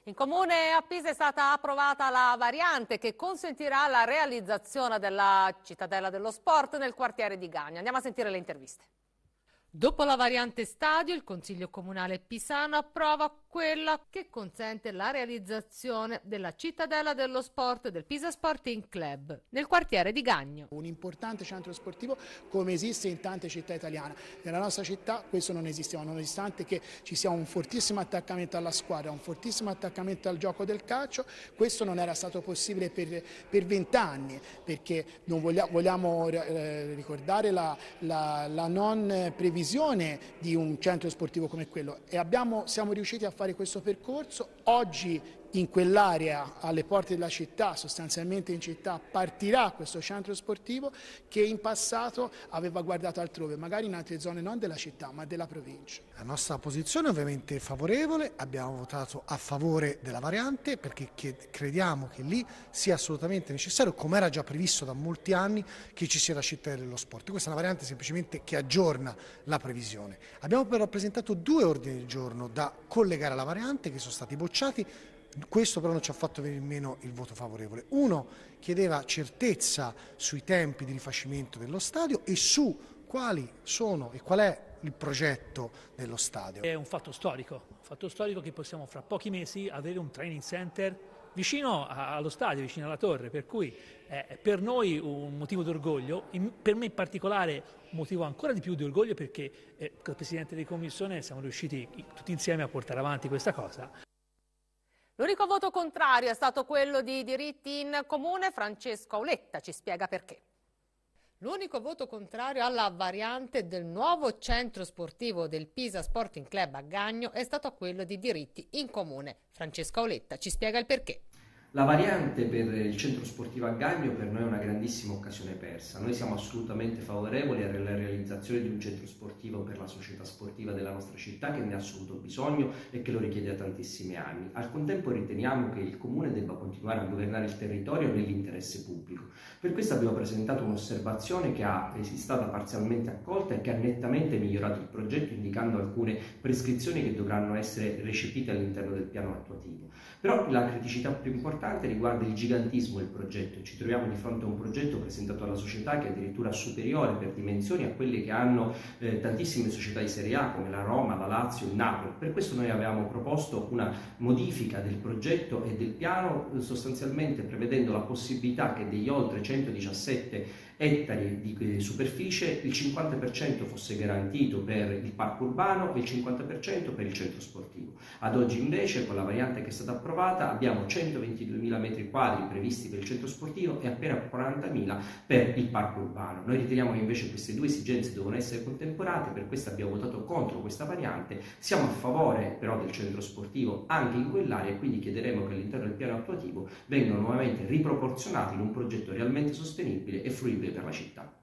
In comune a Pisa è stata approvata la variante che consentirà la realizzazione della cittadella dello sport nel quartiere di Gagno. Andiamo a sentire le interviste. Dopo la variante stadio, il Consiglio Comunale pisano approva quella che consente la realizzazione della cittadella dello sport del Pisa Sporting Club nel quartiere di Gagno. Un importante centro sportivo come esiste in tante città italiane. Nella nostra città questo non esisteva, nonostante che ci sia un fortissimo attaccamento alla squadra, un fortissimo attaccamento al gioco del calcio, questo non era stato possibile per 20 anni, perché non vogliamo ricordare la non previsione di un centro sportivo come quello e siamo riusciti a fare questo percorso. Oggi in quell'area, alle porte della città, sostanzialmente in città, partirà questo centro sportivo che in passato aveva guardato altrove, magari in altre zone non della città ma della provincia. La nostra posizione è ovviamente favorevole, abbiamo votato a favore della variante perché crediamo che lì sia assolutamente necessario, come era già previsto da molti anni, che ci sia la città dello sport. Questa è una variante semplicemente che aggiorna la previsione. Abbiamo però presentato 2 ordini del giorno da collegare alla variante che sono stati bocciati. Questo però non ci ha fatto venire meno il voto favorevole. Uno chiedeva certezza sui tempi di rifacimento dello stadio e su quali sono e qual è il progetto dello stadio. È un fatto storico che possiamo fra pochi mesi avere un training center vicino allo stadio, vicino alla torre, per cui è per noi un motivo d'orgoglio, per me in particolare un motivo ancora di più di orgoglio perché come Presidente di Commissione siamo riusciti tutti insieme a portare avanti questa cosa. L'unico voto contrario è stato quello di Diritti in Comune. Francesco Auletta ci spiega perché. L'unico voto contrario alla variante del nuovo centro sportivo del Pisa Sporting Club a Gagno è stato quello di Diritti in Comune. Francesco Auletta ci spiega il perché. La variante per il centro sportivo a Gagno per noi è una grandissima occasione persa. Noi siamo assolutamente favorevoli alla realizzazione di un centro sportivo per la società sportiva della nostra città che ne ha assoluto bisogno e che lo richiede da tantissimi anni. Al contempo riteniamo che il Comune debba continuare a governare il territorio nell'interesse pubblico. Per questo abbiamo presentato un'osservazione che è stata parzialmente accolta e che ha nettamente migliorato il progetto indicando alcune prescrizioni che dovranno essere recepite all'interno del piano attuativo. Però la criticità più importante riguarda il gigantismo del progetto. Ci troviamo di fronte a un progetto presentato alla società che è addirittura superiore per dimensioni a quelle che hanno tantissime società di Serie A come la Roma, la Lazio, il Napoli. Per questo noi avevamo proposto una modifica del progetto e del piano sostanzialmente prevedendo la possibilità che degli oltre 117 ettari di superficie il 50% fosse garantito per il parco urbano e il 50% per il centro sportivo. Ad oggi invece con la variante che è stata approvata abbiamo 122.000 metri quadri previsti per il centro sportivo e appena 40.000 per il parco urbano. Noi riteniamo che invece queste 2 esigenze devono essere contemperate, per questo abbiamo votato contro questa variante. Siamo a favore però del centro sportivo anche in quell'area e quindi chiederemo che all'interno del piano attuativo vengano nuovamente riproporzionati in un progetto realmente sostenibile e fruibile per la città.